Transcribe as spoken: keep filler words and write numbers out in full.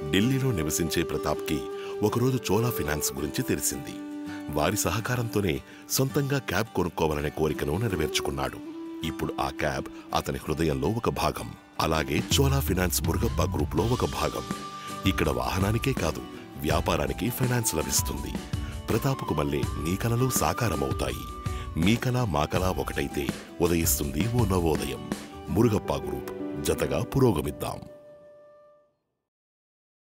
ఢిల్లీలో నివసించే ప్రతాప్కి ఒకరోజు చోళా ఫినాన్స్ గురించి తెలిసింది. వారి సహకారంతోనే సొంతంగా క్యాబ్ కొనుక్కోవాలనే కోరికను నెరవేర్చుకున్నాడు. ఇప్పుడు ఆ క్యాబ్ అతని హృదయంలో ఒక భాగం. అలాగే చోళా ఫినాన్స్ మురుగప్ప గ్రూప్లో ఒక భాగం. ఇక్కడ వాహనానికే కాదు, వ్యాపారానికి ఫైనాన్స్ లభిస్తుంది. ప్రతాప్కు మళ్ళీ నీ కలలు సాకారమవుతాయి. మీ కళ మా కళ ఒకటైతే ఉదయిస్తుంది ఓ నవోదయం. మురుగప్ప గ్రూప్, జతగా పురోగమిద్దాం.